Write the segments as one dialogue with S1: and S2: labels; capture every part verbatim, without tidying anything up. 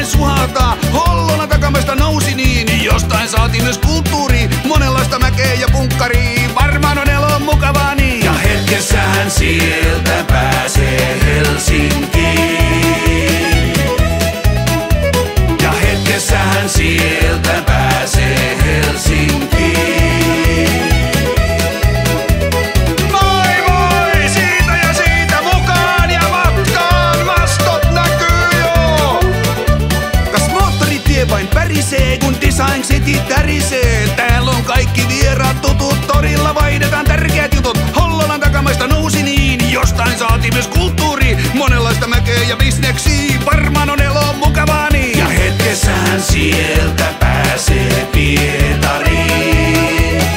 S1: suhaltaa. Hollolan takamesta nousi niin, jostain saatiin myös kulttuuri. Monenlaista mäkeä ja punkkaria, varmaan on elo mukavaa niin.
S2: Ja hetkessähän sieltä pääsee Helsinkiin. Ja hetkessähän sieltä pääsee Helsinkiin.
S1: Moi moi! Siitä ja siitä mukaan ja matkaan mastot näkyy jo. Kas moottoritie vain pärisee, kun Design City tärisee. Täällä on kaikki vieraat tutut, torilla vaihdetaan tärkeät jutut. Hollolan takamaista nousi niin, jostain saatiin myös kulttuuri. Monenlaista mäkeä ja bisneksiä, varmaan on elo mukavaa niin.
S2: Ja hetkessähän sieltä pääsee Pietariin.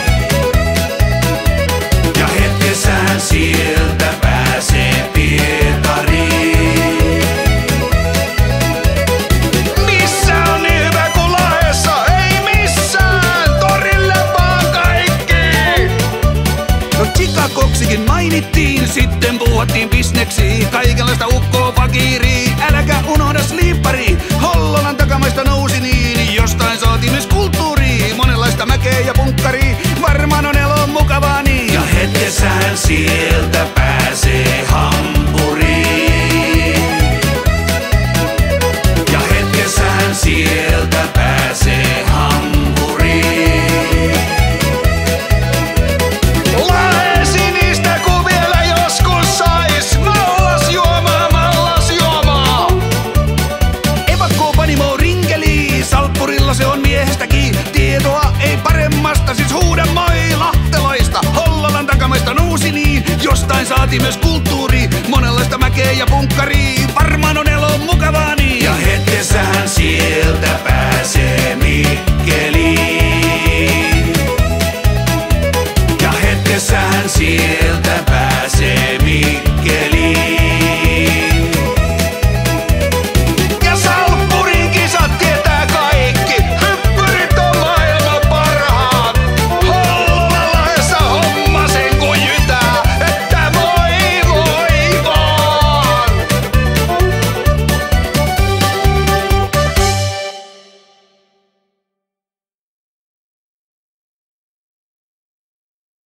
S2: Ja hetkessähän sieltä pääsee Pietariin.
S1: Missä on niin hyvä kuin Lahdessa? Ei missään! Torille vaan kaikki! No Chicagoksikin mainittiin, sitten puhuttiin bisneksiä. Kaikenlaista ukkoa fakiria, äläkä unohda slippari. Hollolan takamaista nousi niin, jostain saatiin myös kulttuuri. Monenlaista mäkeä ja punkkari, varmaan on elo mukavaa niin.
S2: Ja hetkessähän sieltä pääsee Hampuriin. Ja hetkessähän sieltä pääsee Hampuriin.
S1: Lae sinistä kun vielä joskus sais. Mallas juomaa, mallas juomaa. Evakko panimo rinkeli, salppurilla se on miehestäkin. Tietoa ei paremmasta, siis huuda moi lahtelaista. Hollolan takamaista nousi niin, jostain saatiin myös kulttuuri. Monenlaista mäkeä ja punkkari, varmaan on elo mukavaa niin.
S2: Ja hetkessähän sieltä pääsee Mikkeliin. Ja hetkessähän sieltä